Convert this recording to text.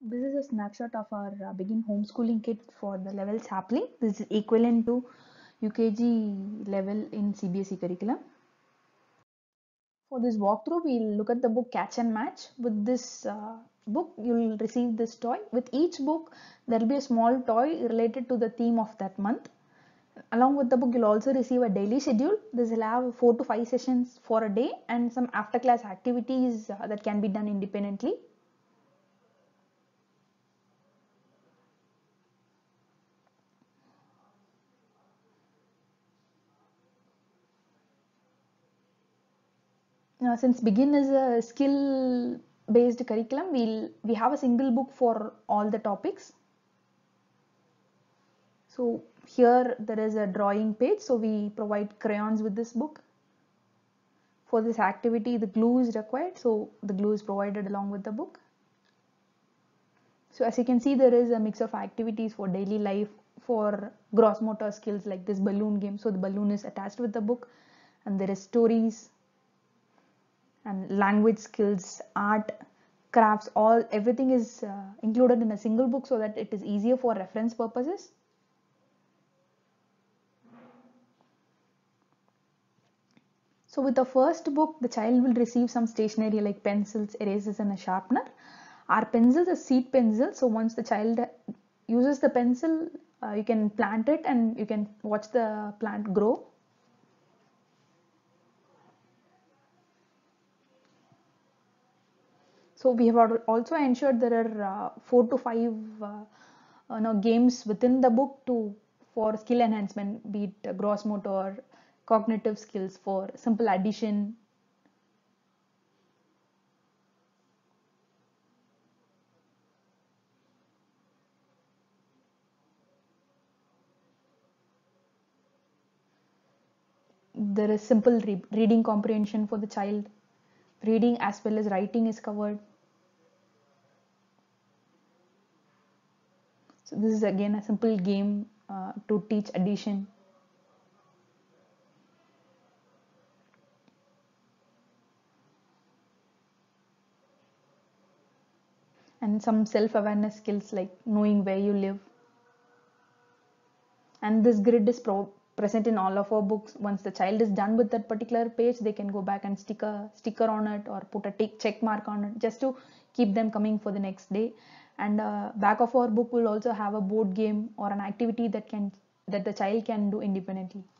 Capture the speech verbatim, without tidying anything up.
This is a snapshot of our uh, Begin Homeschooling Kit for the level sapling. This is equivalent to U K G level in C B S E curriculum. For this walkthrough, we'll look at the book Catch and Match. With this uh, book, you'll receive this toy. With each book, there will be a small toy related to the theme of that month. Along with the book, you'll also receive a daily schedule. This will have four to five sessions for a day and some after class activities uh, that can be done independently. Uh, since Begin is a skill based curriculum, we'll we have a single book for all the topics. So here there is a drawing page, so we provide crayons with this book. For this activity, the glue is required, so the glue is provided along with the book. So as you can see, there is a mix of activities for daily life, for gross motor skills like this balloon game. So the balloon is attached with the book, and there is stories and language skills, art, crafts, all everything is uh, included in a single book so that it is easier for reference purposes. So with the first book, the child will receive some stationery like pencils, erasers and a sharpener. Our pencils are seed pencils, so once the child uses the pencil, uh, you can plant it and you can watch the plant grow. So we have also ensured there are uh, four to five uh, you know, games within the book to for skill enhancement, be it uh, gross motor, cognitive skills for simple addition. There is simple re reading comprehension for the child. Reading as well as writing is covered. So this is again a simple game uh, to teach addition. And some self-awareness skills like knowing where you live. And this grid is pro present in all of our books. Once the child is done with that particular page, they can go back and stick a sticker on it or put a tick check mark on it just to keep them coming for the next day. And uh, back of our book will also have a board game or an activity that can that the child can do independently.